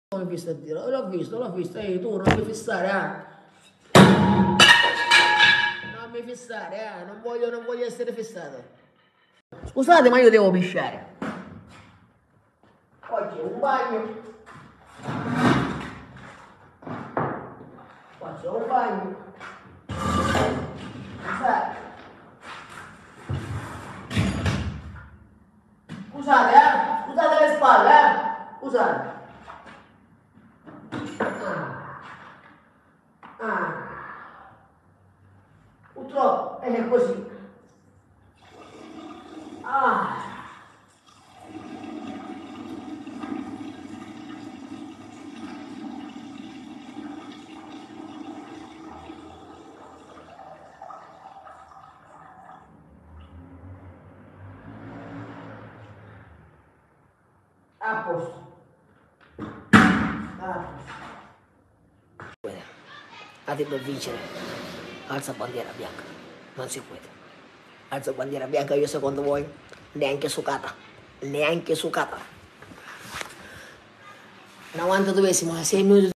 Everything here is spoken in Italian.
Non mi fissa a dire, l'ho visto, tu non mi fissare, Non mi fissare, non voglio essere fissato. Scusate, ma io devo pisciare. Oggi è un bagno. Qua c'è un bagno. Scusate. Scusate le spalle, Scusate. Purtroppo è così. A posto. Ati per vincere, alza bandiera bianca, non si può. Alza bandiera bianca, io secondo voi neanche sucata, 92esimo, 6 minuti.